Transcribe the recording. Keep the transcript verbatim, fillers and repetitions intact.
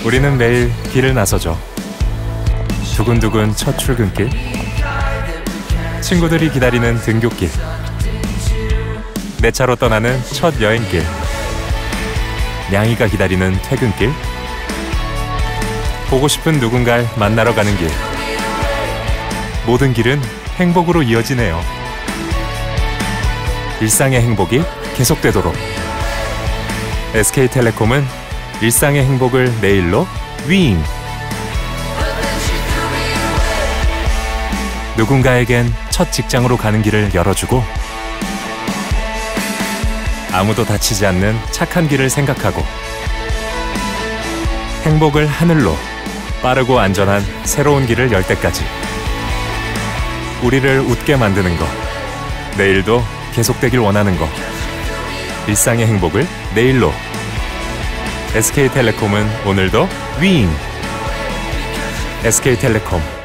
우리는 매일 길을 나서죠. 두근두근 첫 출근길, 친구들이 기다리는 등굣길, 내 차로 떠나는 첫 여행길, 냥이가 기다리는 퇴근길, 보고 싶은 누군가를 만나러 가는 길. 모든 길은 행복으로 이어지네요. 일상의 행복이 계속되도록 에스케이텔레콤은 일상의 행복을 내일로 윙! 누군가에겐 첫 직장으로 가는 길을 열어주고 아무도 다치지 않는 착한 길을 생각하고 행복을 하늘로 빠르고 안전한 새로운 길을 열 때까지 우리를 웃게 만드는 것, 내일도 계속되길 원하는 것, 일상의 행복을 내일로. 에스케이텔레콤은 오늘도 윙! 에스케이텔레콤